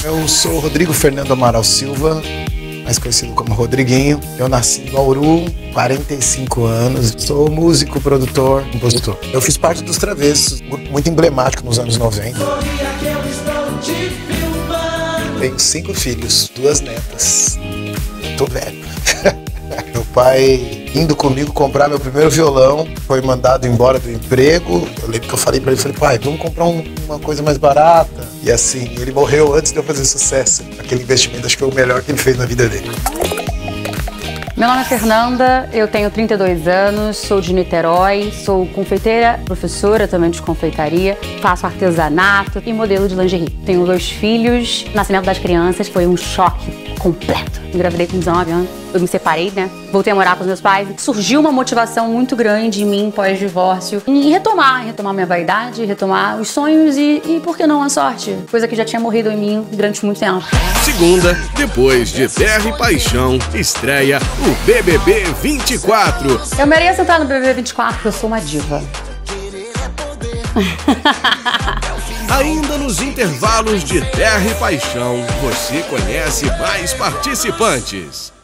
Eu sou Rodrigo Fernando Amaral Silva, mais conhecido como Rodriguinho. Eu nasci em Bauru, 45 anos. Sou músico, produtor, compositor. Eu fiz parte dos Travessos, um grupo muito emblemático nos anos 90. Tenho 5 filhos, 2 netas. Tô velho. Meu pai indo comigo comprar meu primeiro violão, foi mandado embora do emprego. Eu lembro que eu falei pra ele, pai, vamos comprar uma coisa mais barata. E assim, ele morreu antes de eu fazer sucesso. Aquele investimento acho que foi o melhor que ele fez na vida dele. Meu nome é Fernanda, eu tenho 32 anos, sou de Niterói, sou confeiteira, professora também de confeitaria, faço artesanato e modelo de lingerie. Tenho 2 filhos, o nascimento das crianças foi um choque completo. Engravidei com 19 anos, eu me separei, né? Voltei a morar com os meus pais. Surgiu uma motivação muito grande em mim pós-divórcio em retomar minha vaidade, retomar os sonhos e por que não a sorte? Coisa que já tinha morrido em mim durante muito tempo. Segunda, depois de Terra e Paixão, estreia o BBB 24. Eu mereço entrar no BBB 24 porque eu sou uma diva. Ainda nos intervalos de Terra e Paixão, você conhece mais participantes.